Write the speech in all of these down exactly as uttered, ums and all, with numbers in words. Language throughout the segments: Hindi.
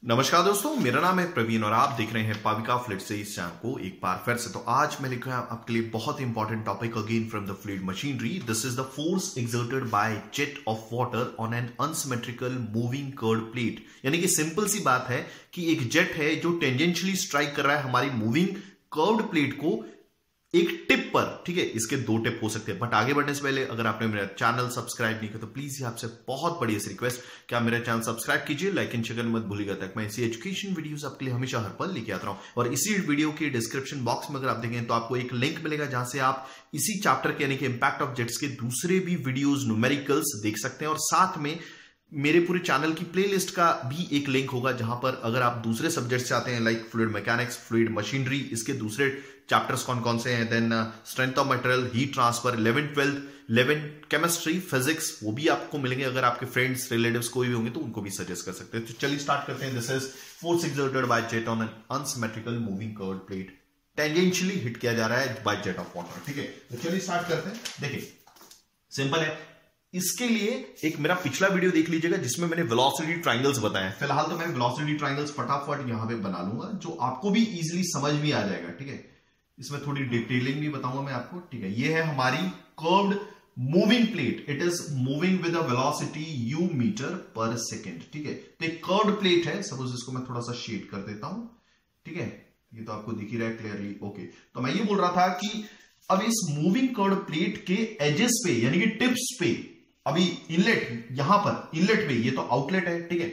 नमस्कार दोस्तों, मेरा नाम है प्रवीण और आप देख रहे हैं पाविका फ्लूइड से इस चैनल को एक बार फिर से। तो आज मैं लेकर आया आपके लिए बहुत important topic again from the fluid machinery. This is the force exerted by jet of water on an unsymmetrical moving curved plate. यानी कि सिंपल सी बात है कि एक जेट है जो टेंजेंशियली स्ट्राइक कर रहा है हमारी मूविंग कर्व्ड प्लेट को एक टिप पर। ठीक है, इसके दो टिप हो सकते हैं, बट आगे बढ़ने से पहले अगर आपने मेरा चैनल सब्सक्राइब नहीं किया तो प्लीज ये आपसे बहुत बड़ी ऐसी रिक्वेस्ट कि आप मेरा चैनल सब्सक्राइब कीजिए, लाइक एंड शेयर मत भूलिएगा, तक मैं इसी एजुकेशन वीडियोस आपके लिए हमेशा हर पल लेके आता हूं। और इसी वीडियो के डिस्क्रिप्शन बॉक्स में अगर आप देखें तो आपको एक लिंक मिलेगा जहां से आप इसी चैप्टर के यानी कि इंपैक्ट ऑफ जेट्स के दूसरे भी वीडियोज न्यूमेरिकल्स देख सकते हैं। और साथ में मेरे पूरे चैनल की प्लेलिस्ट का भी एक लिंक होगा जहां पर अगर आप दूसरे सब्जेक्ट्स चाहते हैं like fluid mechanics, fluid machinery, इसके दूसरे चैप्टर्स कौन कौन से हैं, then strength of material, heat transfer, eleven twelfth, eleven chemistry, physics, वो भी आपको मिलेंगे। अगर आपके फ्रेंड्स रिलेटिव्स कोई भी होंगे तो उनको भी सजेस्ट कर सकते हैं। तो चलिए स्टार्ट करते हैं। This is force exerted by jet on an unsymmetrical moving curved plate. Tangentially hit किया जा रहा है बाय जेट ऑफ वाटर। ठीक है, तो चलिए स्टार्ट करते हैं। देखिए सिंपल है। इसके लिए एक मेरा पिछला वीडियो देख लीजिएगा जिसमें मैंने वेलोसिटी ट्रायंगल्स बताए। फिलहाल तो मैं वेलोसिटी ट्रायंगल्स फटाफट यहां पे बना लूंगा जो आपको भी इजीली समझ में आ जाएगा। ठीक है, इसमें थोड़ी डिटेलिंग भी बताऊंगा मैं आपको। ठीक है, ये है हमारी curved moving plate. It is moving with a velocity u metre पर सेकेंड। ठीक है, तो एक कर्व्ड प्लेट है। सपोज इसको मैं थोड़ा सा शेड कर देता हूं। ठीक है, ये तो आपको दिख ही रहा है क्लियरली। ओके, तो मैं ये बोल रहा था कि अब इस मूविंग कर्व्ड प्लेट के एजेस पे यानी कि टिप्स पे, अभी इनलेट यहां पर इनलेट पे, ये तो आउटलेट है। ठीक है,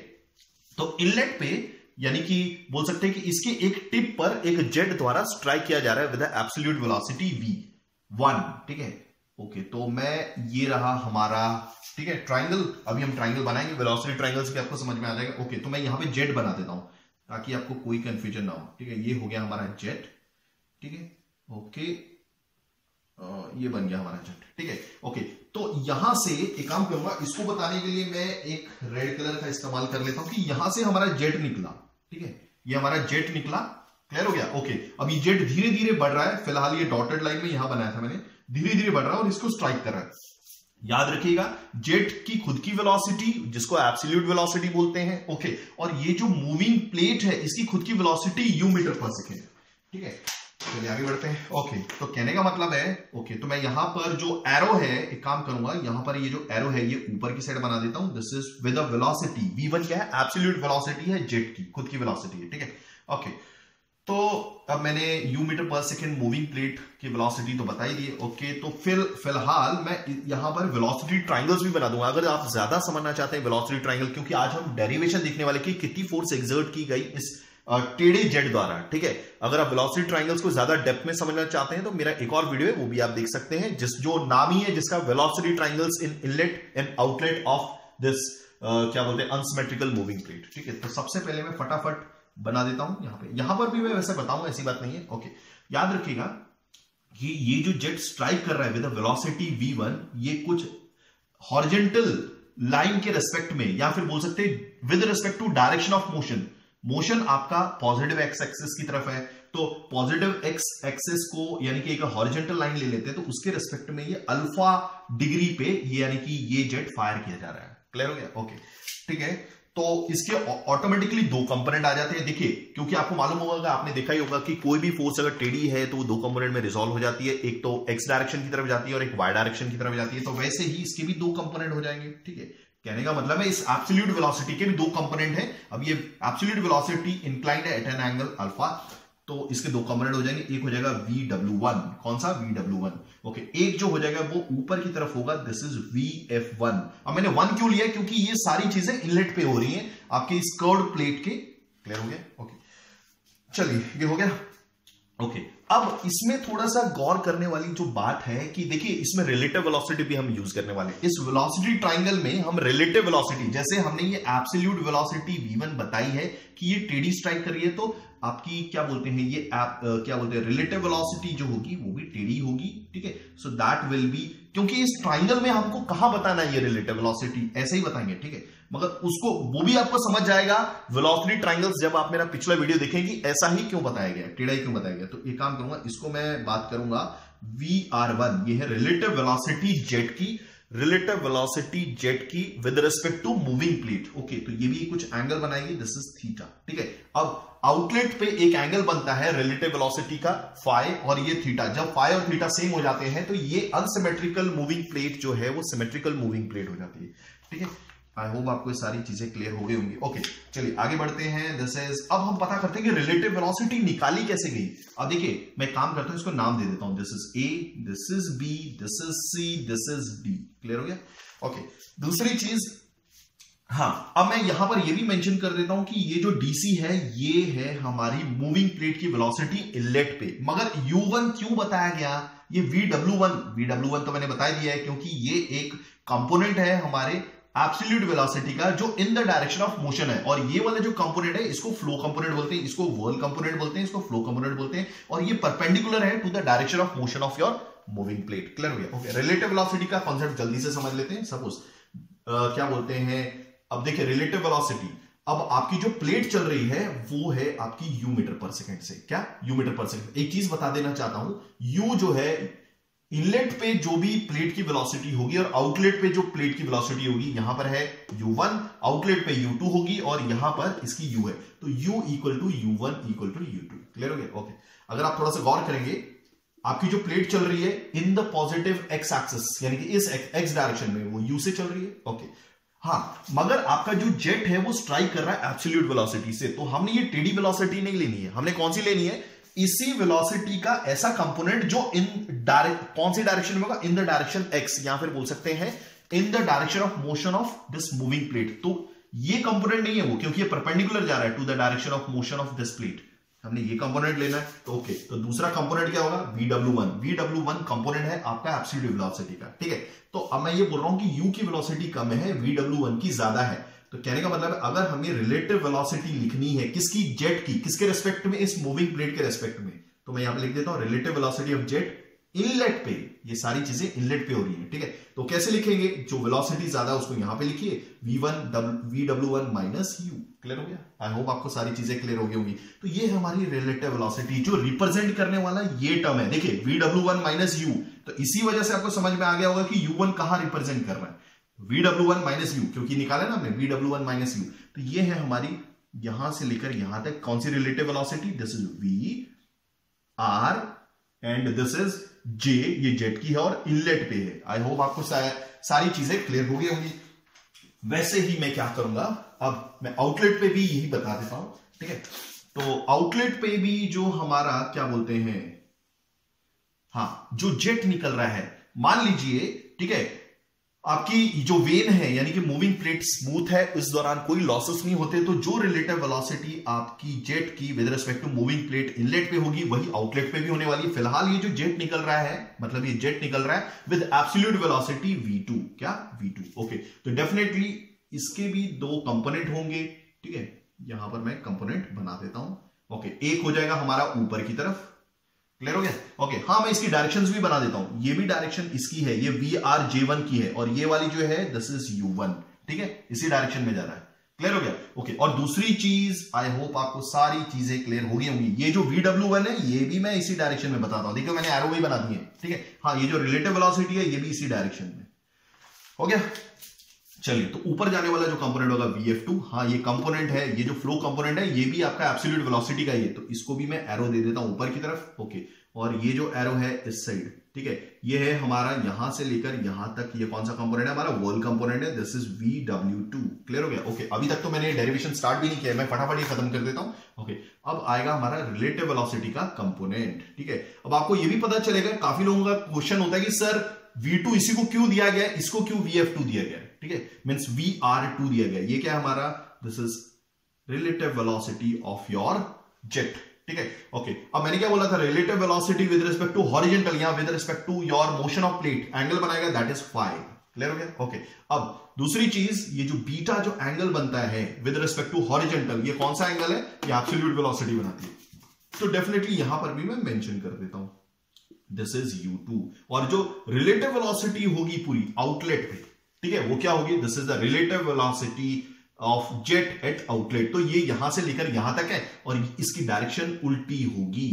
तो इनलेट पे यानी कि बोल सकते हैं कि इसके एक टिप पर एक जेट द्वारा स्ट्राइक किया जा रहा है with absolute velocity v one. ठीक है, ओके, तो मैं ये रहा हमारा, ठीक है, ट्राइंगल। अभी हम ट्राइंगल बनाएंगे, वेलोसिटी ट्राइंगल से भी आपको समझ में आ जाएगा। ओके, तो मैं यहां पे जेट बना देता हूं ताकि आपको कोई कंफ्यूजन ना हो। ठीक है, ये हो गया हमारा जेट। ठीक है, ओके, ये बन गया हमारा जेट। ठीक है, ओके, तो यहां से एक काम करूंगा, इसको बताने के लिए मैं एक रेड कलर का इस्तेमाल कर लेता हूं कि यहां से हमारा जेट निकला। ठीक है, ये हमारा जेट निकला। क्लियर हो गया। ओके, अब ये जेट धीरे धीरे बढ़ रहा है। फिलहाल ये डॉटेड लाइन में यहां बनाया था मैंने, धीरे धीरे बढ़ रहा है और इसको स्ट्राइक कर रहा है। याद रखिएगा, जेट की खुद की वेलोसिटी जिसको एब्सोल्यूट वेलोसिटी बोलते हैं। ओके, और ये जो मूविंग प्लेट है इसकी खुद की वेलोसिटी u मीटर पर सेकेंड। ठीक है, चलिए आगे बढ़ते हैं। ओके, तो कहने का मतलब है, ओके, तो मैं यहां पर जो एरो है, एक काम करूंगा, यहां पर ये जो एरो है ये ऊपर की साइड बना देता हूं। This is with a velocity v one क्या है, एब्सोल्यूट वेलोसिटी है जेट की, खुद की वेलोसिटी है। ठीक है, ओके, तो अब मैंने u मीटर पर सेकेंड मूविंग प्लेट की वेलोसिटी तो बता ही दी। ओके, तो फिर फिलहाल मैं यहां पर वेलोसिटी ट्रायंगल्स भी बना दूंगा अगर आप ज्यादा समझना चाहते हैं वेलोसिटी ट्रायंगल, क्योंकि आज हम डेरिवेशन देखने वाले कि कितनी फोर्स एक्सर्ट की गई इस टेढ़े जेट द्वारा। ठीक है, अगर आप वेलोसिटी ट्रायंगल्स को ज्यादा डेप्थ में समझना चाहते हैं तो मेरा एक और वीडियो है वो भी आप देख सकते हैं, जिस जो नाम ही है जिसका velocity triangles in inlet and outlet of this क्या बोलते हैं अनसिमेट्रिकल मूविंग प्लेट। ठीक है, तो सबसे पहले मैं फटाफट बना देता हूं यहां पे। यहां पर भी मैं वैसे बताऊंगा, ऐसी बात नहीं है। ओके, याद रखिएगा कि ये जो जेट स्ट्राइक कर रहा है विद वेलोसिटी v वन, ये कुछ हॉरिजॉन्टल लाइन के रेस्पेक्ट में, या फिर बोल सकते हैं with respect to direction of motion. Motion आपका पॉजिटिव एक्स एक्सिस की तरफ है, तो पॉजिटिव एक्स एक्सिस को यानी कि एक हॉरिजॉन्टल लाइन ले लेते हैं, तो उसके रेस्पेक्ट में ये अल्फा डिग्री पे ये यानी कि ये जेट फायर किया जा रहा है। क्लियर हो गया। ओके, ठीक है, तो इसके ऑटोमेटिकली दो कंपोनेंट आ जाते हैं। देखिए, क्योंकि आपको मालूम होगा, आपने देखा ही होगा कि कोई भी फोर्स अगर टेढ़ी है तो वो दो कंपोनेंट में रिजॉल्व हो जाती है, एक तो एक्स डायरेक्शन की तरफ जाती है और एक वाई डायरेक्शन की तरफ जाती है। तो वैसे ही इसके भी दो कंपोनेंट हो जाएंगे। ठीक है, कहने का मतलब है इस एब्सोल्यूट वेलोसिटी के भी दो कंपोनेंट हैं। अब ये एब्सोल्यूट वेलोसिटी इंक्लाइंड है एट एन एंगल अल्फा, तो इसके दो कंपोनेंट हो जाएंगे। एक हो जाएगा v w वन, कौन सा v w वन। ओके, एक जो हो जाएगा वो ऊपर की तरफ होगा, this is v f one. अब मैंने वन क्यों लिया, क्योंकि ये सारी चीजें इनलेट पे हो रही हैं आपके इस कर्व्ड प्लेट के। क्लियर हो गया। ओके, चलिए ये हो गया। ओके, अब इसमें थोड़ा सा गौर करने वाली जो बात है कि देखिए इसमें रिलेटिव वेलोसिटी भी हम यूज करने वाले हैं। इस वेलोसिटी ट्रायंगल में हम रिलेटिव वेलोसिटी, जैसे हमने ये एब्सोल्यूट वेलोसिटी v वन बताई है कि ये टेढ़ी स्ट्राइक कर रही है, तो आपकी क्या बोलते हैं ये आप, क्या बोलते हैं रिलेटिव वेलोसिटी जो होगी वो भी टेढ़ी होगी। ठीक है, सो दैट विल बी, क्योंकि इस ट्रायंगल में हमको कहां बताना है ये रिलेटिव वेलोसिटी, ऐसे ही बताएंगे। ठीक है, मगर उसको वो भी आपको समझ जाएगा वेलोसिटी ट्रायंगल्स जब आप मेरा पिछला वीडियो देखेंगे ऐसा ही क्यों बताया गया, टेढ़ा ही क्यों बताया गया। तो एक काम करूंगा, इसको मैं बात करूंगा वी आर वन, ये है रिलेटिव वेलोसिटी जेट की रिलेटिव वेलोसिटी जेट की with respect to moving plate. Okay, तो ये भी कुछ एंगल बनाएगी, दिस इज थीटा। ठीक है, अब आउटलेट पे एक एंगल बनता है रिलेटिव वेलोसिटी का फाई और ये थीटा। जब फाई और थीटा सेम हो जाते हैं तो ये अनसिमेट्रिकल मूविंग प्लेट जो है वो सिमेट्रिकल मूविंग प्लेट हो जाती है। ठीक है, आई होप आपको ये सारी चीजें क्लियर हो गई होंगी। ओके, चलिए आगे बढ़ते हैं। दिस इज, अब हम पता करते हैं कि रिलेटिव वेलोसिटी निकाली कैसे गई। अब देखिए मैं काम करता हूं, इसको नाम दे देता हूं, this is A, this is B, this is C, this is D. Clear हो गया? ओके, दूसरी चीज, हाँ, अब मैं यहां पर ये भी मेंशन कर देता हूं कि ये जो डीसी है ये है हमारी मूविंग प्लेट की वेलोसिटी इनलेट पे। मगर यू वन क्यों बताया गया? ये V W one, V W one तो मैंने बता दिया है क्योंकि ये एक कंपोनेंट है हमारे एब्सोल्यूट वेलोसिटी का जो in the direction of motion है। और ये वाला जो कंपोनेंट है इसको फ्लो कंपोनेंट बोलते हैं, इसको व्हर्ल कंपोनेंट बोलते हैं, इसको फ्लो कंपोनेंट बोलते हैं। और ये परपेंडिकुलर है to the direction of motion of your moving plate. Clear हो गया? ओके, रिलेटिव वेलोसिटी का कॉन्सेप्ट जल्दी से समझ लेते हैं। सपोज क्या बोलते हैं, अब देखिए रिलेटिव वेलोसिटी, अब आपकी जो प्लेट चल रही है वो है आपकी यू मीटर पर सेकंड से। क्या? U meter per second. एक चीज बता देना चाहता हूं, यू जो है इनलेट पे जो भी प्लेट की वेलोसिटी होगी और आउटलेट पे जो प्लेट की वेलोसिटी होगी, यहां पर है यू वन, आउटलेट पे यू टू होगी और यहां पर इसकी u है, तो u equal to U one equal to U two. Clear हो गया? ओके, अगर आप थोड़ा सा गौर करेंगे, आपकी जो प्लेट चल रही है in the positive X axis यानी कि इस एक्स डायरेक्शन में, वो u से चल रही है। ओके, हाँ, मगर आपका जो जेट है वो स्ट्राइक कर रहा है एब्सोल्यूट वेलोसिटी से, तो हमने ये टेढ़ी वेलोसिटी नहीं लेनी है, हमने कौन सी लेनी है? इसी वेलोसिटी का ऐसा कंपोनेंट जो इन डायरेक्ट, कौन सी डायरेक्शन में होगा? इन द डायरेक्शन एक्स, या फिर बोल सकते हैं in the direction of motion of this moving plate. तो ये कंपोनेंट नहीं है वो, क्योंकि ये परपेंडिकुलर जा रहा है to the direction of motion of this plate. हमने ये कंपोनेंट लेना है, तो ओके, तो दूसरा कंपोनेंट क्या होगा? V W one. V W one component है आपका एब्सोल्यूट वेलोसिटी का। ठीक है, तो अब मैं ये बोल रहा हूं कि u की वेलोसिटी कम है, वी डब्ल्यू वन की ज्यादा है। तो कहने का मतलब है अगर हमें रिलेटिव वेलोसिटी लिखनी है किसकी? जेट की। किसके रेस्पेक्ट में? इस मूविंग प्लेट के रेस्पेक्ट में। तो मैं यहां पे लिख देता हूं relative velocity of jet inlet पे। ये सारी चीजें इनलेट पे हो रही है। ठीक है, तो कैसे लिखेंगे? जो वेलोसिटी ज्यादा है उसको यहां पे लिखिए, V one V W one minus U. Clear हो गया? आई होप आपको सारी चीजें क्लियर हो गई होंगी। तो ये हमारी रिलेटिव वेलोसिटी जो रिप्रेजेंट करने वाला ये टर्म है। देखिए V W one minus U, तो इसी वजह से आपको समझ में आ गया होगा कि यू वन कहां रिप्रेजेंट कर रहा है? V W one minus U, क्योंकि निकाला ना हमने V W one minus U. तो ये है हमारी यहां से लेकर यहां तक कौन सी relative velocity? This is V R and this is J, ये जेट की है और इनलेट पे है। आई होप आपको सा, सारी चीजें क्लियर हो गई होंगी। वैसे ही मैं क्या करूंगा, अब मैं आउटलेट पे भी यही बता देता हूं। ठीक है, तो आउटलेट पे भी जो हमारा क्या बोलते हैं, हाँ, जो जेट निकल रहा है, मान लीजिए, ठीक है, आपकी जो वेन है यानी कि मूविंग प्लेट स्मूथ है, इस दौरान कोई लॉसेस नहीं होते, तो जो रिलेटिव वेलोसिटी आपकी जेट की with respect to moving plate inlet पे होगी वही आउटलेट पे भी होने वाली है। फिलहाल ये जो जेट निकल रहा है, मतलब ये जेट निकल रहा है with absolute velocity V two. क्या? V two. ओके, तो डेफिनेटली इसके भी दो कंपोनेंट होंगे। ठीक है, यहां पर मैं कंपोनेंट बना देता हूं। ओके, एक हो जाएगा हमारा ऊपर की तरफ। क्लियर हो गया? ओके, हाँ, मैं इसकी डायरेक्शंस भी बना देता हूं। ये भी डायरेक्शन इसकी है, ये वी आर जे वन की है और ये वाली जो है दिस इज यू वन। ठीक है, इसी डायरेक्शन में जा रहा है। क्लियर हो गया? ओके, और दूसरी चीज, आई होप आपको सारी चीजें क्लियर हो गई होंगी। ये जो वी डब्ल्यू वन है ये भी मैं इसी डायरेक्शन में बताता हूं। देखिए मैंने एरो भी बना दिए। ठीक है, हाँ, ये जो रिलेटिव वेलोसिटी है ये भी इसी डायरेक्शन में हो गया। चलिए, तो ऊपर जाने वाला जो कंपोनेंट होगा वी एफ टू, हाँ, ये कंपोनेंट है, ये जो फ्लो कंपोनेंट है ये भी आपका एब्सोल्यूट वेलोसिटी का ही है, तो इसको भी मैं एरो दे देता हूं ऊपर की तरफ। ओके, और ये जो एरो है इस साइड, ठीक है, ये है हमारा यहां से लेकर यहां तक, ये कौन सा कंपोनेंट है? हमारा वर्ल कंपोनेंट है, this is V W two. Clear हो गया? ओके, अभी तक तो मैंने डेरिवेशन स्टार्ट भी नहीं किया, मैं फटाफट ये खत्म कर देता हूं। ओके, अब आएगा हमारा रिलेटिव वेलोसिटी का कंपोनेंट। ठीक है, अब आपको ये भी पता चलेगा, काफी लोगों का क्वेश्चन होता है कि सर वी टू इसी को क्यों दिया गया, इसको क्यों वी एफ टू दिया गया? ठीक है, मींस वी आर टू दिया गया। ये क्या है हमारा? This is relative velocity of your jet. ठीक है, ओके, अब मैंने क्या बोला था? Relative velocity with respect to horizontal या with respect to your motion of plate, angle बनाएगा, दैट इज फाई। क्लियर हो गया? ओके, अब दूसरी चीज, ये जो बीटा जो एंगल बनता है विद रिस्पेक्ट टू हॉरिजॉन्टल, ये कौन सा एंगल है? ये एब्सोल्यूट वेलोसिटी बनाती है, तो डेफिनेटली यहां पर भी मैं मेंशन कर देता हूं, दिस इज यू टू। और जो रिलेटिव वेलोसिटी होगी पूरी आउटलेट पे, ठीक है, वो क्या होगी? This is the relative velocity of jet at outlet. तो ये यहां से लेकर यहां तक है और इसकी डायरेक्शन उल्टी होगी।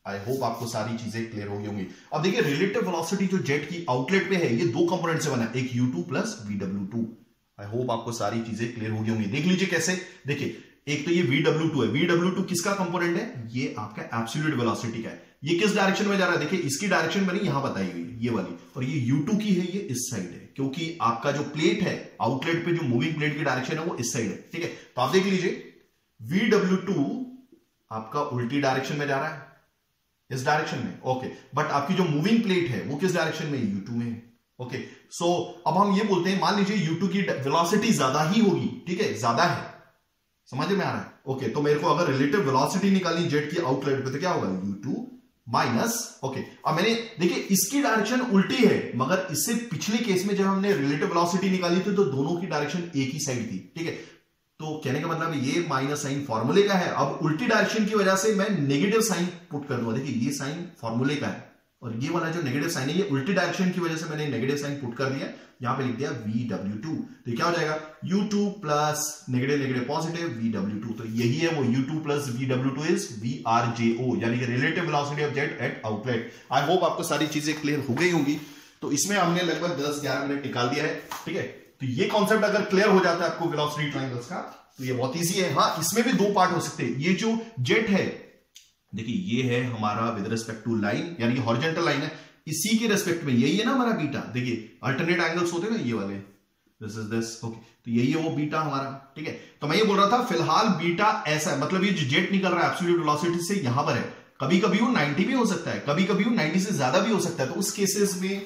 आई होप आपको सारी चीजें क्लियर हो गई होंगी। अब देखिए रिलेटिव वेलोसिटी जो जेट की आउटलेट पे है ये दो कंपोनेंट से बना है, एक U two plus V W two. I hope आपको सारी चीजें क्लियर हो गई होंगी। देख लीजिए कैसे, देखिए एक तो ये वी डब्ल्यू टू है, वी डब्ल्यू टू किसका कंपोनेंट है, ये आपका एब्सोल्यूट वेलोसिटी का है। ये किस डायरेक्शन में जा रहा है, देखिए इसकी डायरेक्शन बनी यहां बताई हुई है ये वाली, और ये यू टू की है, ये इस साइड है, क्योंकि आपका जो प्लेट है आउटलेट पे जो मूविंग प्लेट की डायरेक्शन है वो इस साइड है। ठीक है, तो आप देख लीजिए वी डब्ल्यू टू आपका उल्टी डायरेक्शन में जा रहा है, इस डायरेक्शन में। ओके, बट आपकी जो मूविंग प्लेट है वो किस डायरेक्शन में, यू टू में। ओके, सो अब हम ये बोलते हैं, मान लीजिए यू टू की वेलोसिटी ज्यादा ही होगी, ठीक है, ज्यादा है, समझ में आ रहा है। ओके, तो मेरे को अगर रिलेटिव वेलोसिटी निकालनी जेट की आउटलेट पे तो क्या होगा, यू टू माइनस। ओके, अब मैंने देखिए इसकी डायरेक्शन उल्टी है, मगर इससे पिछले केस में जब हमने रिलेटिव वेलोसिटी निकाली थी तो दोनों की डायरेक्शन एक ही साइड थी। ठीक है, तो कहने का मतलब ये माइनस साइन फॉर्मूले का है, अब उल्टी डायरेक्शन की वजह से मैं नेगेटिव साइन पुट कर दूंगा। देखिए ये साइन फॉर्मूले का है और ये वाला जो नेगेटिव साइन है ये उल्टी डायरेक्शन की वजह से मैंने नेगेटिव साइन पुट कर दिया, यहां पे लिख दिया वी डब्ल्यू टू। तो क्या हो जाएगा, U two plus negative negative positive V W two. तो यही है वो U two plus V W two is V R J O, यानी कि relative velocity of jet at outlet. I hope आपको सारी चीजें क्लियर हो गई होंगी। तो इसमें हमने लगभग दस ग्यारह मिनट निकाल दिया है। ठीक है, तो ये कॉन्सेप्ट अगर क्लियर हो जाता है आपको वेलोसिटी ट्रायंगल्स का तो ये बहुत इजी है। हाँ, इसमें भी दो पार्ट हो सकते हैं। ये जो जेट है देखिए ये है हमारा विद रिस्पेक्ट टू लाइन, यानी कि हॉरिजॉन्टल लाइन है, इसी के रेस्पेक्ट में यही है ना हमारा बीटा। देखिए अल्टरनेट एंगल्स होते हैं ना ये वाले, दिस इज दिस। ओके, तो यही है वो बीटा हमारा। ठीक है, तो मैं ये बोल रहा था फिलहाल बीटा ऐसा है, मतलब ये जो जेट निकल रहा है एब्सोल्यूट वेलोसिटी से यहां पर है, कभी कभी वो नाइंटी भी हो सकता है, कभी कभी वो नाइंटी से ज्यादा भी हो सकता है। तो उस केसेस में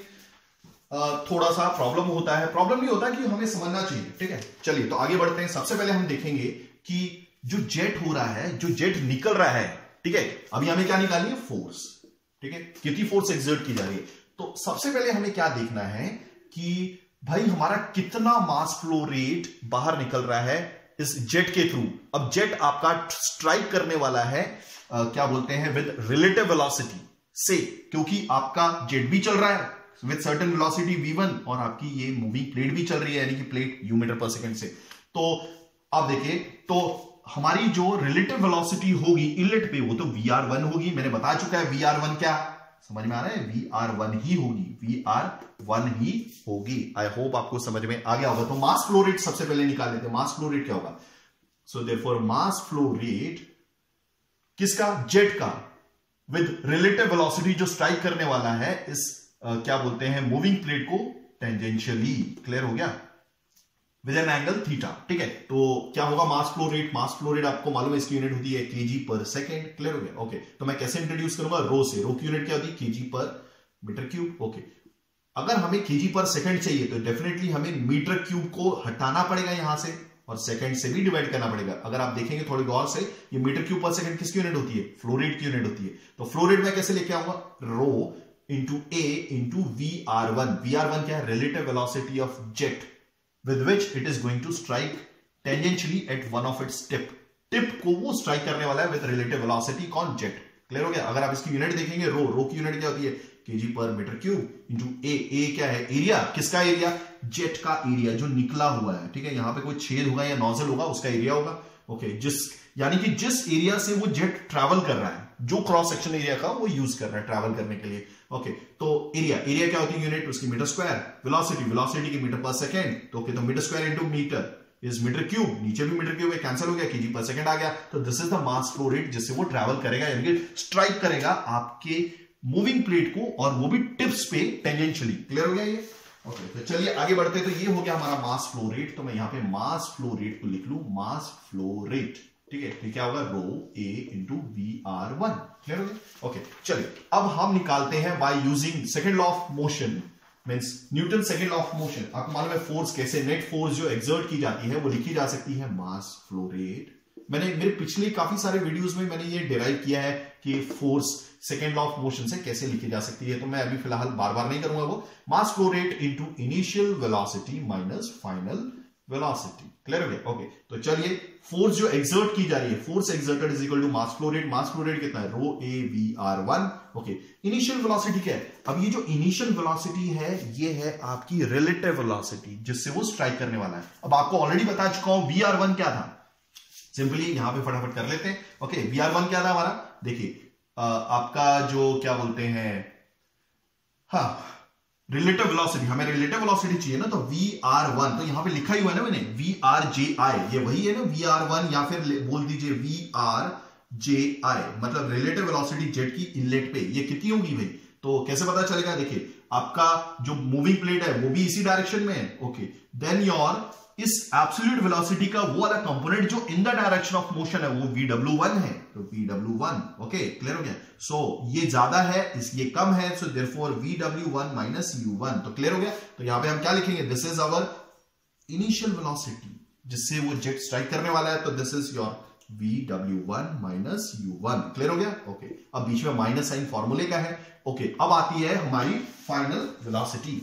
थोड़ा सा प्रॉब्लम होता है, प्रॉब्लम नहीं होता कि हमें समझना चाहिए। ठीक है, चलिए तो आगे बढ़ते हैं। सबसे पहले हम देखेंगे कि जो जेट हो रहा है, जो जेट निकल रहा है, ठीक है, अभी हमें क्या निकालनी है, फोर्स। ठीक है, कितनी फोर्स एक्सर्ट की जा रही है। तो सबसे पहले हमें क्या देखना है कि भाई हमारा कितना मास फ्लो रेट बाहर निकल रहा है इस जेट के थ्रू। अब जेट आपका स्ट्राइक करने वाला है आ, क्या बोलते हैं, विद रिलेटिव वेलोसिटी से, क्योंकि आपका जेट भी चल रहा है with certain velocity V one और आपकी ये मूविंग प्लेट भी चल रही है, यानी कि plate U meter per second से। तो आप देखिए, तो हमारी जो रिलेटिव वेलोसिटी होगी इनलेट पे वो तो वी आर वन होगी। मैंने बता चुका है वी आर वन क्या, समझ में आ रहा है, वी आर वन ही होगी, वी आर वन ही होगी। आई होप आपको समझ में आ गया होगा। तो मास फ्लो रेट सबसे पहले निकाल लेते हैं। मास फ्लो रेट क्या होगा, so therefore mass flow rate किसका, जेट का, विद रिलेटिव वेलोसिटी जो स्ट्राइक करने वाला है इस Uh, क्या बोलते हैं मूविंग प्लेट को, टेंजेंशियली। क्लियर हो गया, विद एन एंगल थीटा। ठीक है, तो क्या होगा mass flow rate, mass flow rate आपको मालूम है इसकी यूनिट होती है केजी पर सेकंड। क्लियर हो गया। ओके, तो मैं कैसे इंट्रोड्यूस करूंगा, रो से। रो की यूनिट क्या होती है, KG per meter cube. Okay, अगर हमें केजी पर सेकंड चाहिए तो डेफिनेटली हमें मीटर क्यूब को हटाना पड़ेगा यहां से और सेकंड से भी डिवाइड करना पड़ेगा। अगर आप देखेंगे थोड़ी गौर से, ये मीटर क्यूब पर सेकंड किसकी यूनिट होती है, फ्लो रेट की यूनिट होती है। तो फ्लो रेट मैं कैसे लेके आऊंगा, rho into A into V R one. V R one क्या है, relative velocity of jet with which it is going to strike tangentially at one of its tip. Tip को वो स्ट्राइक करने वाला है विद रिलेटिव वेलोसिटी कौन, जेट। क्लियर हो गया। अगर आप इसकी यूनिट देखेंगे, रो रो की यूनिट क्या होती है, KG per meter cube into A. A क्या है, एरिया, किसका एरिया, जेट का एरिया जो निकला हुआ है। ठीक है, यहां पे कोई छेद होगा या नोजल होगा उसका एरिया होगा। ओके, जिस यानी कि जिस एरिया से वो जेट ट्रैवल कर रहा है, जो क्रॉस सेक्शन एरिया का वो यूज कर रहा है ट्रैवल करने के लिए। ओके, तो एरिया, एरिया क्या होती है यूनिट, उसकी मीटर स्क्वायर। वेलोसिटी, वेलोसिटी की मीटर पर सेकंड। तो ओके, तो meter square into meter is meter cube, नीचे भी मीटर क्यूब है, कैंसिल हो गया, केजी पर सेकंड आ गया। तो this is the mass flow rate जिससे वो ट्रैवल करेगा, यानी कि स्ट्राइक करेगा आपके मूविंग प्लेट को, और वो भी टिप्स पे टेंजेंशियली। क्लियर हो गया ये। ओके, तो चलिए आगे बढ़ते हैं। तो ये हो गया हमारा मास फ्लो रेट। तो मैं यहां पे मास फ्लो रेट को लिख लू, मास फ्लो रेट। ठीक है, तो क्या होगा, rho A into V R one. Clear हो गया। ओके, चलिए अब हम निकालते हैं by using second law of motion, means Newton second law of motion. आपको मालूम है फोर्स कैसे, नेट फोर्स जो एक्सर्ट की जाती है वो लिखी जा सकती है मास फ्लो रेट। मैंने मेरे पिछले काफी सारे वीडियोस में मैंने ये डिराइव किया है कि force second law of motion से कैसे लिखी जा सकती है, तो मैं अभी फिलहाल बार बार नहीं करूंगा वो। Mass flow rate into initial velocity minus final velocity. Clear हो गया। ओके, तो चलिए फोर्स जो एक्सर्ट की जा रही है, force exerted is equal to mass flow rate. Mass flow rate कितना है, rho A V R one. Okay, initial velocity क्या है, अब ये जो इनिशियल वेलोसिटी है ये है आपकी रिलेटिव वेलोसिटी जिससे वो स्ट्राइक करने वाला है। अब आपको ऑलरेडी बता चुका हूं वी आर वन क्या था, सिंपली यहां पे फटाफट कर लेते हैं। ओके, वी आर वन क्या था हमारा, देखिए आपका जो क्या बोलते हैं, हाँ रिलेटिव वेलोसिटी, हमें रिलेटिव वेलोसिटी चाहिए ना, तो वी आर वन, तो यहां पे लिखा ही हुआ है ना मैंने वी आर जे आई, ये वही है ना वी आर वन, या फिर बोल दीजिए वी आर जे आई, मतलब रिलेटिव वेलोसिटी जेट की इनलेट पे ये कितनी होगी भाई। तो कैसे पता चलेगा, देखिए आपका जो मूविंग प्लेट है वो भी इसी डायरेक्शन में है, ओके, देन योर इस एब्सोल्यूट वेलोसिटी का वो वाला कंपोनेंट जो in the direction of motion है वो वी डब्ल्यू वन है, तो V W one, okay clear हो गया। सो so, ये ज्यादा है, इस ये कम है, so therefore V W one minus U one, तो क्लियर हो गया। तो यहां पे हम क्या लिखेंगे, this is our initial velocity जिससे वो जेट स्ट्राइक करने वाला है, तो this is your V W one minus U one, clear हो गया, ओके okay. अब बीच में माइनस साइन फॉर्मूले का है, ओके okay. अब आती है हमारी final velocity,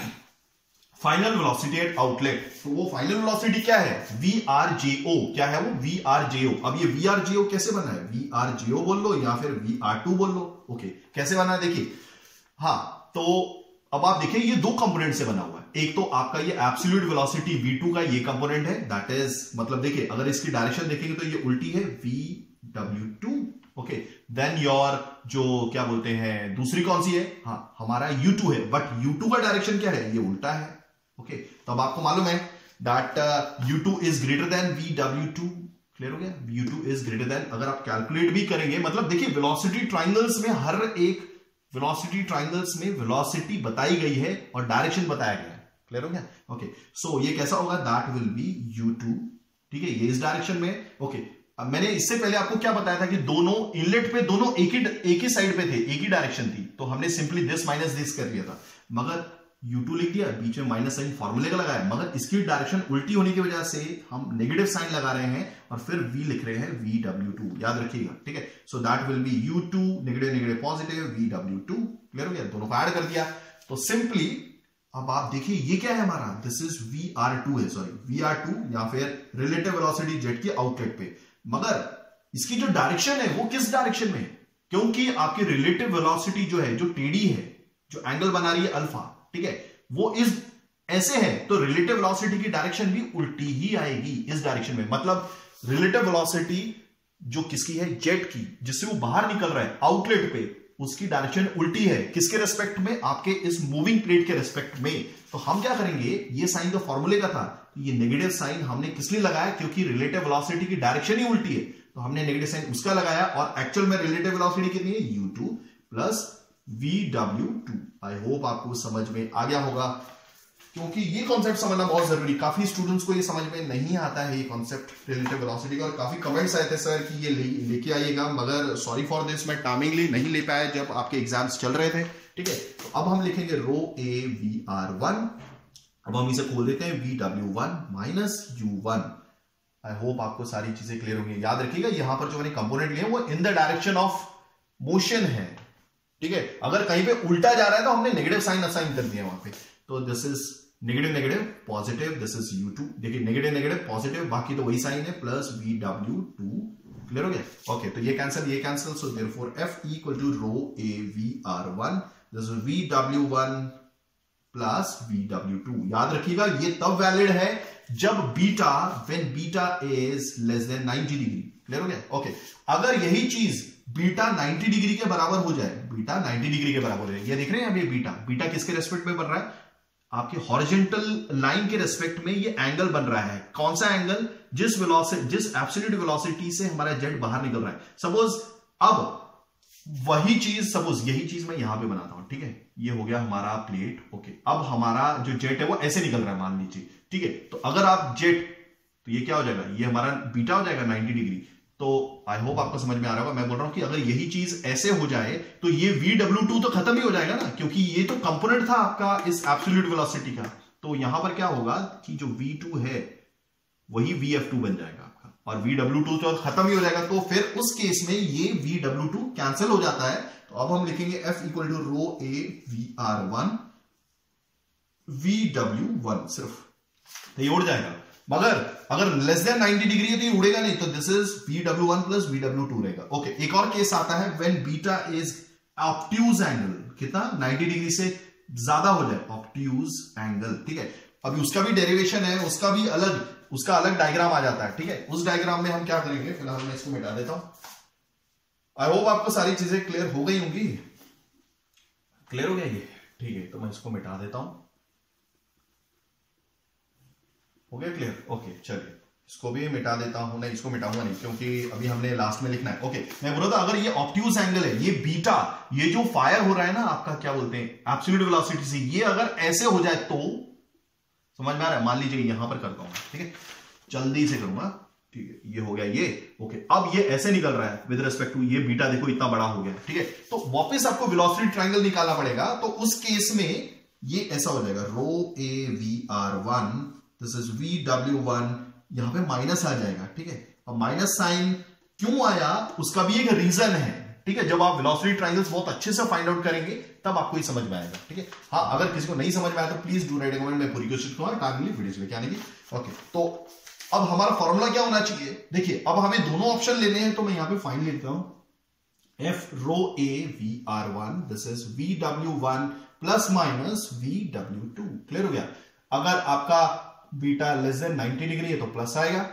final velocity at outlet. तो वो फाइनल वेलोसिटी क्या है, वी आर जे ओ, क्या है वो वी आर जे ओ। अब ये वी आर जे ओ कैसे बना है, वी आर जे ओ बोल लो या फिर वी आर टू बोल लो, ओके okay. कैसे बना है देखिए, हाँ तो अब आप देखिए ये दो कंपोनेंट से बना हुआ है, एक तो आपका ये एब्सोल्यूट वेलोसिटी वी टू का ये कंपोनेंट है, दैट इज मतलब देखिए अगर इसकी डायरेक्शन देखेंगे तो ये उल्टी है V W two, okay, then your जो क्या बोलते हैं दूसरी कौन सी है, हाँ हमारा यू टू है, बट यू टू का डायरेक्शन क्या है, ये उल्टा है, ओके okay, तो अब आपको मालूम है that U two is greater than V W two, clear हो गया, U two is greater than, अगर आप कैलकुलेट भी करेंगे, मतलब देखिए वेलोसिटी ट्रायंगल्स में हर एक वेलोसिटी ट्रायंगल्स में वेलोसिटी बताई गई है और डायरेक्शन बताया गया है, क्लियर हो गया, ओके, सो ये कैसा होगा, that will be U two, ठीक है, ये इस डायरेक्शन में, ओके okay, अब मैंने इससे पहले आपको क्या बताया था कि दोनों इनलेट पे दोनों एक ही एक ही साइड पे थे, एक ही डायरेक्शन थी, तो हमने सिंपली दिस माइनस दिस कर दिया था, मगर यू टू लिख दिया, बीच में माइनस साइन फॉर्मूले का लगाया, मगर इसकी डायरेक्शन उल्टी होने की वजह से हम नेगेटिव साइन लगा रहे हैं और फिर v लिख रहे हैं वी डब्ल्यू टू, याद रखिएगा, ठीक है, so that will be U two negative negative positive V W two, clear हो गया, दोनों को ऐड कर दिया, तो सिंपली अब आप देखिए ये क्या है हमारा, this is V R two है, सॉरी वी आर टू या फिर रिलेटिव वेलोसिटी जेट की आउटलेट पे, मगर इसकी जो डायरेक्शन है वो किस डायरेक्शन में, क्योंकि आपकी रिलेटिव वेलोसिटी जो है, जो टेढ़ी है, जो एंगल बना रही है अल्फा, ठीक है, वो इस ऐसे है, तो रिलेटिव वेलोसिटी की डायरेक्शन भी उल्टी ही आएगी इस डायरेक्शन में, मतलब रिलेटिव वेलोसिटी जो किसकी है, जेट की, जिससे वो बाहर निकल रहा है आउटलेट पे, उसकी डायरेक्शन उल्टी है, किसके रेस्पेक्ट में, आपके इस मूविंग प्लेट के रेस्पेक्ट में। तो हम क्या करेंगे, ये साइन तो फॉर्मूले का था, ये नेगेटिव साइन हमने किस लिए लगाया, क्योंकि रिलेटिव वेलोसिटी की डायरेक्शन ही उल्टी है, तो हमने नेगेटिव साइन उसका लगाया, और एक्चुअल में रिलेटिव वेलोसिटी कितनी है, U two plus V W two. I hope आपको समझ में आ गया होगा, क्योंकि ये कॉन्सेप्ट समझना बहुत जरूरी, काफी स्टूडेंट्स को ये समझ में नहीं आता है ये कॉन्सेप्ट रिलेटिव वेलोसिटी का, और काफी कमेंट्स आए थे सर कि ये लेके ले आइएगा, मगर सॉरी फॉर दिस मैं टाइमिंगली नहीं ले पाया जब आपके एग्जाम्स चल रहे थे, ठीक है। तो अब हम लिखेंगे rho A V R one, अब हम इसे खोल देते हैं V W one minus U one. I hope आपको सारी चीजें क्लियर होंगी। याद रखिएगा यहां पर जो मैंने कंपोनेंट लिए वो in the direction of motion है, ठीक है। अगर कहीं पे उल्टा जा रहा है तो हमने नेगेटिव साइन असाइन कर दिया वहां पे, तो this is negative negative positive, this is U two, देखिए नेगेटिव नेगेटिव पॉजिटिव, बाकी तो वही साइन है, plus V W two, clear हो गया, ओके। तो ये कैंसिल ये cancel, so therefore F equal to rho A V R one, this is V W one plus V W two. याद रखिएगा ये तब वैलिड है जब beta, when beta is less than ninety degree, clear हो गया, ओके। अगर यही चीज बीटा नाइंटी डिग्री के बराबर हो जाए, बीटा नाइंटी डिग्री के बराबर हो जाए, ये देख रहे हैं अब ये बीटा, बीटा किसके रेस्पेक्ट में बन रहा है, आपके हॉरिजॉन्टल लाइन के रेस्पेक्ट में ये एंगल बन रहा है। कौन सा एंगल, जिस वेलोसिटी, जिस एब्सोल्यूट वेलोसिटी से हमारा जेट बाहर निकल रहा है। सपोज अब वही चीज, सपोज यही चीज मैं यहां पे बनाता हूं, ठीक है, ये हो गया हमारा प्लेट, ओके। अब हमारा जो जेट है वो ऐसे निकल रहा है मान लीजिए, ठीक है। तो अगर आप जेट, तो ये क्या हो जाएगा, ये हमारा बीटा हो जाएगा नाइंटी डिग्री। तो आई होप आपको समझ में आ रहा होगा, मैं बोल रहा हूं कि अगर यही चीज ऐसे हो जाए तो ये वी डब्ल्यू टू तो खत्म ही हो जाएगा ना, क्योंकि ये तो कंपोनेंट था आपका इस एब्सोल्यूट वेलोसिटी का। तो यहां पर क्या होगा कि जो वी टू है वही वी एफ टू बन जाएगा आपका, और वी डब्ल्यू टू तो खत्म ही हो जाएगा। तो फिर उस केस में ये वी डब्ल्यू टू कैंसिल हो जाता है। तो अब हम लिखेंगे F equal to rho A V R one V W one, सिर्फ तो ये उड़ जाएगा। मगर अगर लेस देन नाइंटी डिग्री है तो ये उड़ेगा नहीं, तो this is V W one plus V W two रहेगा, ओके। एक और केस आता है when beta is obtuse angle, कितना, नाइंटी डिग्री से ज्यादा हो जाए, ऑब्ट्यूज एंगल, ठीक है। अभी उसका भी डेरिवेशन है, उसका भी अलग, उसका अलग डायग्राम आ जाता है, ठीक है। उस डायग्राम में हम क्या करेंगे, फिलहाल मैं इसको मिटा देता हूं। आई होप आपको सारी चीजें क्लियर हो गई होंगी। क्लियर हो गया ये? ठीक है, तो मैं इसको मिटा देता हूं। हो गया क्लियर? ओके चलिए, इसको भी मिटा देता हूं। नहीं, इसको मिटाऊंगा नहीं क्योंकि अभी हमने लास्ट में लिखना है। ओके, मैं बोल रहा था अगर ये ऑब्ट्यूज एंगल है, ये बीटा, ये जो फायर हो रहा है ना आपका, क्या बोलते हैं, एब्सोल्यूट वेलोसिटी से, ये अगर ऐसे हो जाए तो समझ में आ रहा है? मान लीजिए यहां पर करता हूं, ठीक है, जल्दी से करूंगा, ठीक है, ये हो गया ये। ओके, अब ये ऐसे निकल रहा है विद रिस्पेक्ट टू ये बीटा, देखो इतना बड़ा हो गया, ठीक है। तो वापस आपको वेलोसिटी ट्रायंगल निकालना पड़ेगा। तो उस केस में ये ऐसा हो जाएगा, rho A V R one, this is V W one, यहां पे माइनस आ जाएगा, ठीक है। अब माइनस साइन क्यों आया उसका भी एक रीजन है, ठीक है। जब आप वेलोसिटी ट्रायंगल्स बहुत अच्छे से फाइंड आउट करेंगे तब आपको ये समझ में आएगा, ठीक है। हाँ, अगर किसी को नहीं समझ में आया तो प्लीज डू राइट कमेंट, मैं पूरी कोशिश करूंगा टाइमली वीडियोस लेके आने की। ओके, तो अब हमारा फॉर्मूला क्या होना चाहिए? देखिए, अब हमें दोनों ऑप्शन लेने हैं, तो मैं यहां पे फाइंड लेता हूं, F rho A V R one, this is V W one plus minus V W two. Clear हो गया? अगर आपका beta less than ninety degree है तो प्लस आएगा,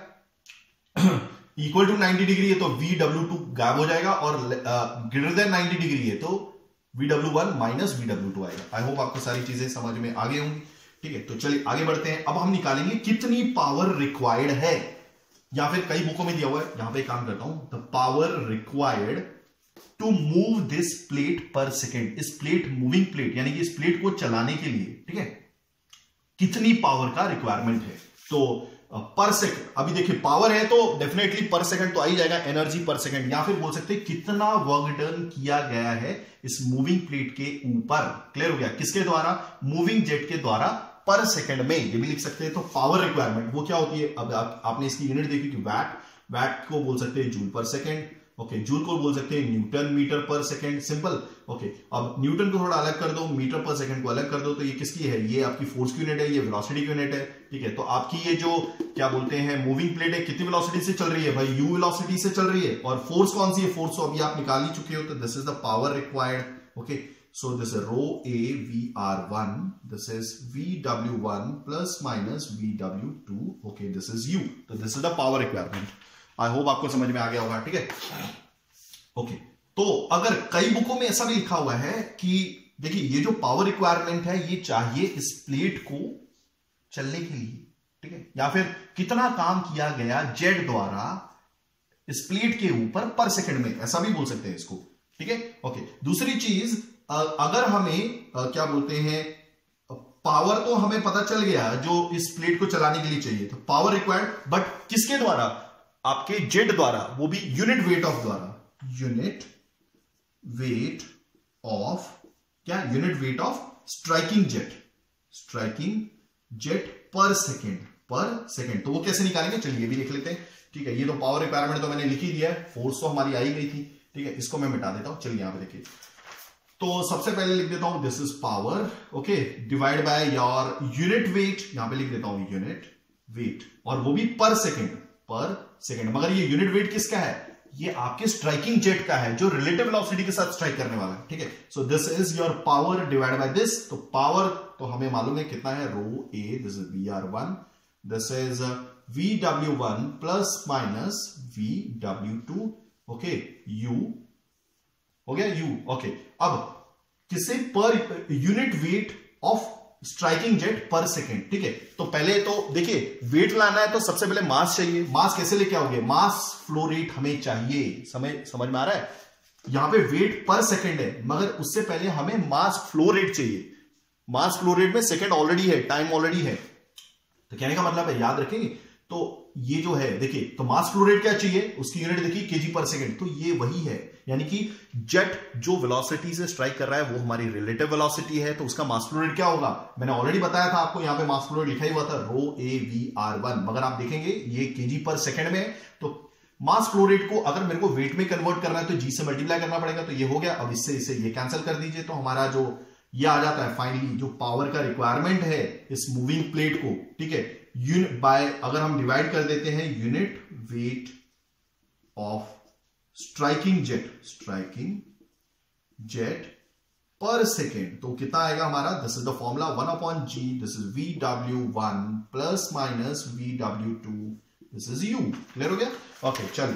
इक्वल टू नाइंटी डिग्री है तो वी डब्ल्यू टू गायब हो जाएगा, और ग्रेटर देन नाइंटी डिग्री है तो V W one minus V W two आएगा। आई होप आपको सारी चीजें समझ में आ गई होंगी, ठीक है। तो चलिए आगे बढ़ते हैं। अब हम निकालेंगे कितनी पावर रिक्वायर्ड है, या फिर कई बुकों में दिया हुआ है, यहां पे काम करता हूं, the power required to move this plate per second. इस प्लेट, मूविंग प्लेट, यानी कि इस प्लेट को चलाने के लिए, ठीक है, कितनी पावर का रिक्वायरमेंट है। तो पर सेकंड, अभी देखिए पावर है तो डेफिनेटली पर सेकंड तो आ ही जाएगा, एनर्जी पर सेकंड, या फिर बोल सकते हैं कितना वर्क डन किया गया है इस मूविंग प्लेट के ऊपर। क्लियर हो गया? किसके द्वारा? मूविंग जेट के द्वारा, पर सेकंड में, ये भी लिख सकते हैं। तो पावर रिक्वायरमेंट वो क्या होती है? अब आप, आपने इसकी यूनिट देखी कि वैट, वैट को बोल सकते हैं जूल पर सेकंड, ओके, जूल को बोल सकते हैं newton metre per second, simple. Okay, अब न्यूटन को थोड़ा अलग कर दो, मीटर पर सेकंड को अलग कर दो, तो ये किसकी है? ये आपकी फोर्स की यूनिट है, ये वेलोसिटी की यूनिट है, ठीक है। तो आपकी ये जो क्या बोलते हैं मूविंग प्लेट है, कितनी वेलोसिटी से चल रही है भाई? यू वेलोसिटी से चल रही है। और फोर्स कौन सी है? फोर्स तो अभी आप निकाल ही चुके हो, तो this is the power required. Okay, so this is rho a v r one, this is v w one plus minus v w two, okay, this is u, तो this is the power requirement। I hope आपको समझ में आ गया होगा, ठीक है। ओके, तो अगर कई बुकों में ऐसा भी लिखा हुआ है कि देखिए ये जो पावर रिक्वायरमेंट है ये चाहिए इस प्लेट को चलने के लिए, ठीक है, या फिर कितना काम किया गया जेट द्वारा इस प्लेट के ऊपर पर सेकंड में, ऐसा भी बोल सकते हैं इसको, ठीक है। ओके, दूसरी चीज, अगर हमें क्या बोलते हैं, पावर तो हमें पता चल गया जो इस प्लेट को चलाने के लिए चाहिए, तो पावर रिक्वायर्ड, बट किसके द्वारा? आपके जेट द्वारा, वो भी यूनिट वेट ऑफ द्वारा, यूनिट वेट ऑफ क्या? Unit weight of striking jet, striking jet per second, per second. तो वो कैसे निकालेंगे? चलिए ये भी देख लेते हैं, ठीक है। ये तो पावर रिक्वायरमेंट तो मैंने लिख ही दिया है, फोर्स तो हमारी आई गई थी, ठीक है, इसको मैं मिटा देता हूं। चलिए यहां पे देखिए, तो सबसे पहले लिख देता हूं this is power, okay, divide by your unit weight, यहां पे लिख देता हूं यूनिट वेट, और वो भी पर सेकेंड, पर सेकेंड। मगर ये यूनिट वेट किसका है? ये आपके स्ट्राइकिंग जेट का है, जो रिलेटिव वेलोसिटी के साथ स्ट्राइक करने वाला है, ठीक है। So this is your power divide by this, तो पावर तो हमें मालूम है कितना है, rho A, this is V R one, this is V W one plus minus V W two, okay, U हो गया, यू, ओके। अब किसे? Per unit weight of striking jet per second, ठीक है। तो पहले तो देखिए वेट लाना है तो सबसे पहले मास चाहिए, मास कैसे लेके आओगे? मास फ्लो रेट हमें चाहिए, समझ समझ में आ रहा है? यहां पे वेट पर सेकेंड है, मगर उससे पहले हमें मास फ्लो रेट चाहिए। मास फ्लो रेट में सेकेंड ऑलरेडी है, टाइम ऑलरेडी है, तो कहने का मतलब है, याद रखेंगे। तो ये जो है देखिए, तो मास फ्लो रेट क्या चाहिए? उसकी यूनिट देखिए केजी पर सेकेंड, तो ये वही है, यानी कि जेट जो वेलोसिटी से स्ट्राइक कर रहा है वो हमारी रिलेटिव वेलोसिटी है, तो उसका मास फ्लो रेट क्या होगा? मैंने ऑलरेडी बताया था आपको, यहां पे मास फ्लो रेट लिखा ही हुआ था, rho A V R one, मगर आप देखेंगे ये केजी पर सेकेंड में। तो मास फ्लो रेट को अगर मेरे को वेट में कन्वर्ट करना है तो जी से मल्टीप्लाई करना पड़ेगा, तो ये हो गया। अब इससे इसे ये कैंसिल कर दीजिए, तो हमारा जो ये आ जाता है फाइनली, जो पावर का रिक्वायरमेंट है इस मूविंग प्लेट को, ठीक है, यूनिट बाय, अगर हम डिवाइड कर देते हैं unit weight of striking jet, striking jet per second, तो कितना आएगा हमारा? This is the formula, one upon G, this is V W one plus minus V W two, this is U. Clear हो गया? ओके, चलिए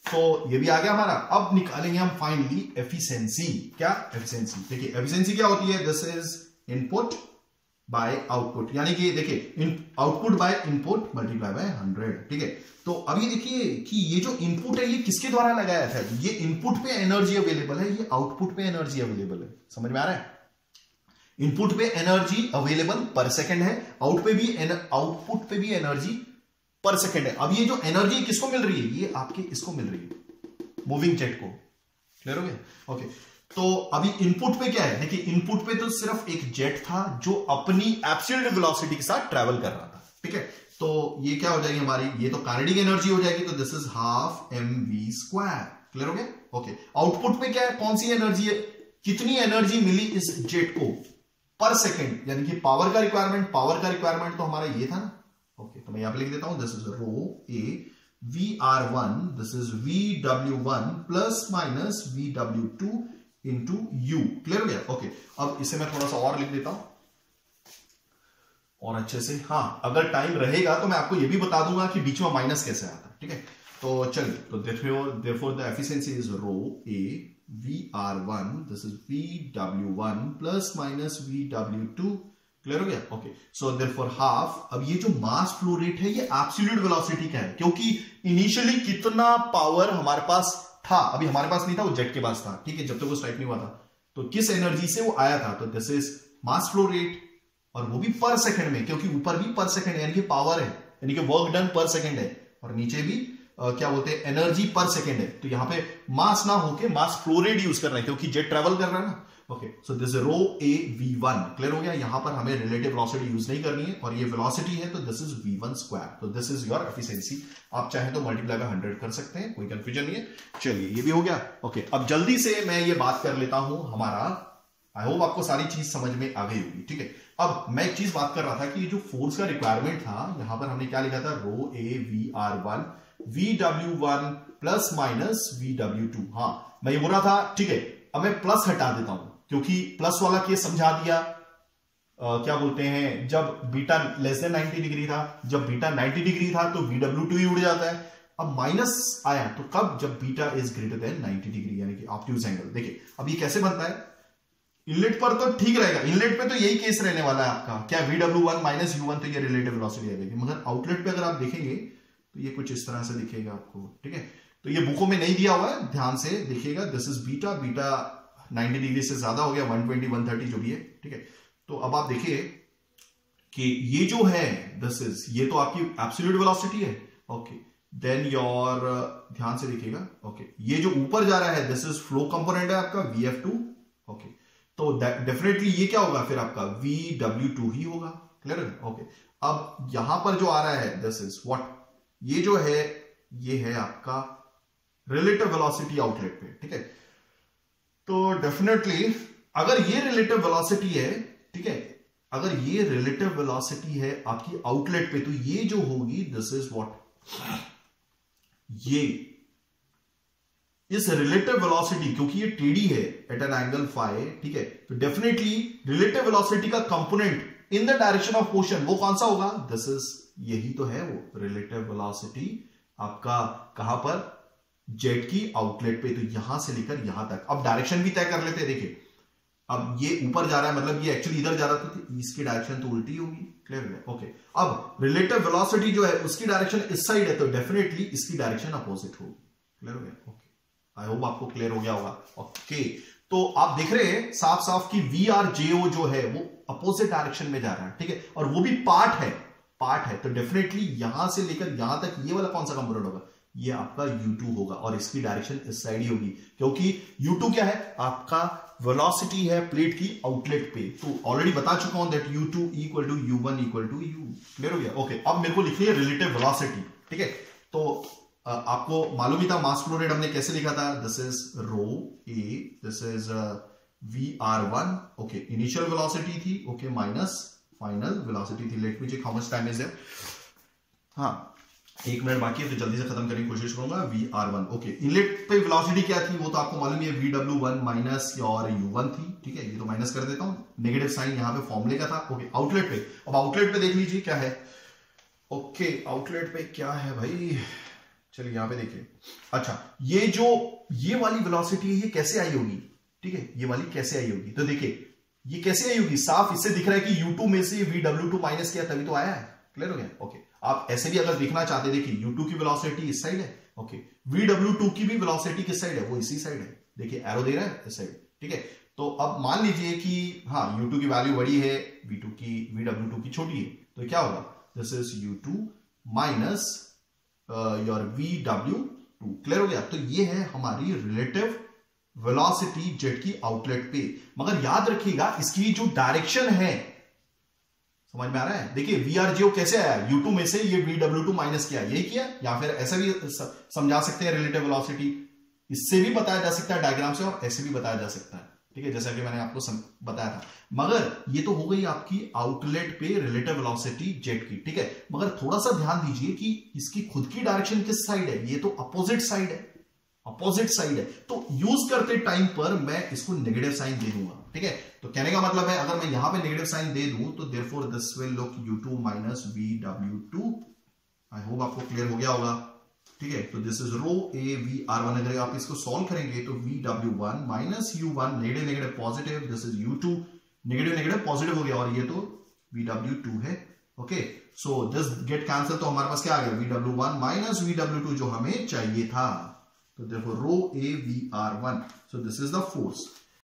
तो ये भी आ गया हमारा। अब निकालेंगे हम फाइनली एफिशिएंसी। क्या एफिशिएंसी? देखिए एफिशिएंसी क्या होती है, this is input by output, यानी कि देखिए output by input multiply by hundred. ठीक है, तो अब ये देखिए कि ये जो इनपुट है ये किसके द्वारा लगाया था, ये इनपुट पे एनर्जी अवेलेबल है, ये आउटपुट पे एनर्जी अवेलेबल है। समझ में आ रहा है? इनपुट पे एनर्जी अवेलेबल पर सेकंड है, आउट पे भी आउटपुट पे भी एनर्जी पर सेकंड है। अब ये जो एनर्जी किसको मिल रही है, ये आपके इसको मिल रही है, मूविंग जेट को। क्लियर हो गया? ओके, तो अभी इनपुट पे क्या है, देखिए इनपुट पे तो सिर्फ एक जेट था जो अपनी एब्सोल्यूट वेलोसिटी के साथ ट्रैवल कर रहा था। ठीक है, तो ये क्या हो जाएगी हमारी, ये तो काइनेटिक एनर्जी हो जाएगी, तो this is half M V square. Clear हो गया? ओके, आउटपुट पे क्या है, कौन सी एनर्जी है, कितनी एनर्जी मिली इस जेट को पर सेकेंड, यानी कि पावर का रिक्वायरमेंट, पावर का रिक्वायरमेंट तो हमारा ये था ना। ओके, तो मैं यहां पे लिख देता हूं, this is rho A V R one, this is V W one plus minus V W two into U. Clear हो गया? ओके, अब इसे मैं थोड़ा सा और लिख देता हूं और अच्छे से। हाँ, अगर टाइम रहेगा तो मैं आपको यह भी बता दूंगा कि बीच में माइनस कैसे आता है। ठीक है, तो चलिए, तो therefore the efficiency is rho A V R one, this is V W one plus minus V W two. Clear हो गया? Okay, so therefore half. अब ये जो मास फ्लो रेट है ये एब्सोल्यूट वेलोसिटी का है, क्योंकि इनिशियली कितना पावर हमारे पास था, अभी हमारे पास नहीं था, वो जेट के पास था। ठीक है, जब तक तो वो स्ट्राइक नहीं हुआ था, तो किस एनर्जी से वो आया था, तो this is mass flow rate, और वो भी पर सेकंड में, क्योंकि ऊपर भी पर सेकंड यानी कि पावर है, यानी कि वर्क डन पर सेकंड है, और नीचे भी आ, क्या बोलते हैं, एनर्जी पर सेकंड है। तो यहां पे मास ना होके मास फ्लो रेट यूज कर रहे हैं, क्योंकि जेट ट्रेवल कर रहा है ना। Okay, so this rho A V one. Clear हो गया? यहां पर हमें रिलेटिव वेलोसिटी यूज नहीं करनी है, और ये वेलोसिटी है तो this is V one square. तो दिस इज योर एफिशिएंसी। आप चाहें तो मल्टीप्लाई बाय हंड्रेड कर सकते हैं, कोई कंफ्यूजन नहीं है। चलिए, ये भी हो गया। ओके, अब जल्दी से मैं ये बात कर लेता हूं हमारा, आई होप आपको सारी चीज समझ में आ गई होगी। ठीक है, अब मैं एक चीज बात कर रहा था कि जो फोर्स का रिक्वायरमेंट था, यहां पर हमने क्या लिखा था, rho A V R one V W one plus minus V W two. हाँ, मैं ये बोल रहा था। ठीक है, अब मैं प्लस हटा देता हूं, क्योंकि प्लस वाला केस समझा दिया। आ, क्या बोलते हैं, जब beta less than ninety degree था, जब बीटा नाइंटी डिग्री था तो वी डब्ल्यू टू ही उड़ जाता है। अब माइनस आया तो कब, जब beta is greater than ninety degree, यानी कि ऑब्ट्यूज एंगल। देखिए अब ये कैसे बनता है, इनलेट पर तो ठीक रहेगा, इनलेट पे तो यही केस रहने वाला है आपका, क्या V W one minus U one, तो ये रिलेटिव वेलोसिटी आएगी। मगर आउटलेट पे अगर आप देखेंगे तो ये कुछ इस तरह से दिखेगा आपको। ठीक है, तो ये बुकों में नहीं दिया हुआ है, ध्यान से देखिएगा। This is beta, beta ninety degree से ज्यादा हो गया, वन ट्वेंटी वन थर्टी जो भी है। ठीक है, तो अब आप देखिए कि ये जो है, दिस इज, ये तो आपकी एब्सोल्यूट वेलोसिटी है। ओके, देन योर, ध्यान से देखिएगा। ओके, ये जो ऊपर जा रहा है, दिस इज फ्लो कंपोनेंट है आपका वी एफ टू। ओके, तो डेफिनेटली ये क्या होगा फिर आपका वी डब्ल्यू टू ही होगा। क्लियर है? ओके, अब यहां पर जो आ रहा है, दिस इज व्हाट, ये जो है ये है आपका रिलेटिव वेलोसिटी आउटलेट पे। ठीक है, तो डेफिनेटली अगर ये रिलेटिव वेलोसिटी है, ठीक है, अगर ये रिलेटिव वेलोसिटी है आपकी आउटलेट पे, तो ये जो होगी, दिस इज व्हाट, ये इस रिलेटिव वेलोसिटी, क्योंकि ये टेढ़ी है एट एन एंगल फाइव। ठीक है, तो डेफिनेटली रिलेटिव वेलोसिटी का component in the direction of motion वो कौन सा होगा, दिस इज, यही तो है वो रिलेटिव वेलोसिटी आपका, कहां पर, जेट की आउटलेट पे। तो यहां से लेकर यहां तक, अब डायरेक्शन भी तय कर लेते हैं। देखिए अब ये ऊपर जा रहा है, मतलब ये एक्चुअली इधर जा रहा था, तो इसकी डायरेक्शन तो उल्टी होगी। क्लियर है? ओके, अब रिलेटिव वेलोसिटी जो है उसकी डायरेक्शन इस साइड है, तो डेफिनेटली इसकी डायरेक्शन अपोजिट होगी। क्लियर हो गया? ओके, आई होप आपको क्लियर हो गया होगा। ओके, तो आप देख रहे हैं साफ साफ कि वी आर जे ओ जो है वो अपोजिट डायरेक्शन में जा रहा है। ठीक है, और वो भी पार्ट है, पार्ट है, तो डेफिनेटली यहां से लेकर यहां तक ये वाला कौन सा कंपोनेंट होगा, ये आपका यू टू होगा, और इसकी डायरेक्शन इस साइड ही होगी, क्योंकि यू टू क्या है, आपका वेलोसिटी है प्लेट की आउटलेट पे। तो ऑलरेडी बता चुका हूं that U two equal to U one equal to U. Clear हो गया? ओके, अब मेरे को लिखिए रिलेटिव वेलोसिटी। ठीक है, तो आपको मालूम ही था मास फ्लो रेट हमने कैसे लिखा था, this is rho A, this is V R one. Okay, initial velocity थी, ओके, माइनस फाइनल वेलोसिटी थी। Let me check how much time is there. हाँ, एक मिनट बाकी है, तो जल्दी से खत्म करने की कोशिश करूंगा। V R one. Okay, inlet पे वेलोसिटी क्या थी वो तो आपको मालूम है, वी डब्ल्यू वन माइनस और यू वन थी। ठीक है, ये तो माइनस कर देता हूं, नेगेटिव साइन यहां पे फॉर्मूले का था। ओके, आउटलेट पे, अब आउटलेट पे देख लीजिए क्या है। ओके, आउटलेट पे क्या है भाई, चलिए यहां पे देखिए, अच्छा ये जो ये वाली वेलोसिटी है ये कैसे आई होगी, ठीक है, ये वाली कैसे आई होगी, तो देखिए ये कैसे आई होगी, साफ इससे दिख रहा है कि यू टू में से वी डब्ल्यू टू माइनस किया तभी तो आया है। क्लियर हो गया? ओके, आप ऐसे भी अगर देखना चाहते देखिए यू टू की वेलोसिटी इस साइड है, ओके, वी डब्ल्यू टू की भी वेलोसिटी किस साइड है, वो इसी साइड है, देखिए एरो दे रहा है इस साइड, ठीक है। तो अब मान लीजिए कि हाँ यू टू की वैल्यू बड़ी है, वी टू की वी डब्ल्यू टू की छोटी है, तो क्या होगा, this is U two minus your V W two. Clear हो गया? तो ये है हमारी रिलेटिव वेलोसिटी जेट की आउटलेट पे। मगर याद रखिएगा इसकी जो डायरेक्शन है, समझ में आ रहा है, देखिए वी आर जीओ कैसे आया, यू टू में से ये वी डब्ल्यू टू माइनस किया, यही किया, या फिर ऐसा भी समझा सकते हैं रिलेटिव वेलोसिटी, इससे भी बताया जा सकता है डायग्राम से और ऐसे भी बताया जा सकता है, ठीक है, जैसा कि मैंने आपको बताया था। मगर ये तो हो गई आपकी आउटलेट पे रिलेटिव वेलोसिटी जेट की, ठीक है। मगर थोड़ा सा ध्यान दीजिए कि इसकी खुद की डायरेक्शन किस साइड है, ये तो अपोजिट साइड है, अपोजिट साइड है, तो यूज करते टाइम पर मैं इसको नेगेटिव साइन दे दूंगा, ठीक है। तो कहने का मतलब है अगर मैं यहां पे नेगेटिव साइन दे दूं तो therefore this will look U two minus V W two. I hope आपको क्लियर हो गया होगा, ठीक है। तो this is rho A V R one, अगर आप इसको सॉल्व करेंगे तो V W one minus U one, negative negative positive, this is U two, negative negative positive हो गया, और ये तो वी डब्ल्यू टू है, okay. So this get cancel, तो हमारे पास क्या आ गया, V W one minus V W two जो हमें चाहिए था, तो देखो rho A V R one, so this is the force.